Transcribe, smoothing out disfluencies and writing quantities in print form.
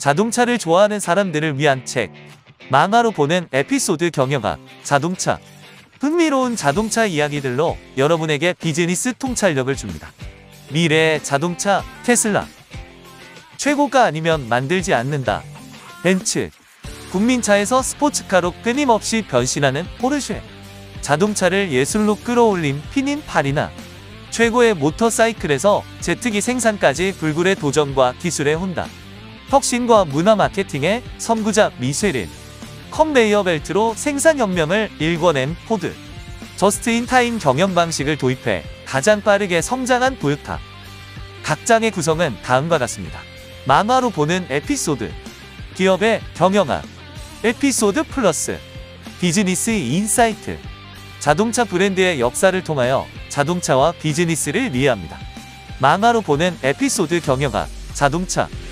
자동차를 좋아하는 사람들을 위한 책. 망화로 보는 에피소드 경영학, 자동차. 흥미로운 자동차 이야기들로 여러분에게 비즈니스 통찰력을 줍니다. 미래의 자동차, 테슬라. 최고가 아니면 만들지 않는다. 벤츠. 국민차에서 스포츠카로 끊임없이 변신하는 포르쉐. 자동차를 예술로 끌어올린 피닌파리나. 최고의 모터사이클에서 제트기 생산까지 불굴의 도전과 기술의 혼다. 혁신과 문화 마케팅의 선구자 미쉐린. 컨베이어 벨트로 생산혁명을 일궈낸 포드. 저스트인타임 경영 방식을 도입해 가장 빠르게 성장한 도요타. 각 장의 구성은 다음과 같습니다. 만화로 보는 에피소드. 기업의 경영학. 에피소드 플러스. 비즈니스 인사이트. 자동차 브랜드의 역사를 통하여 자동차와 비즈니스를 이해합니다. 만화로 보는 에피소드 경영학, 자동차.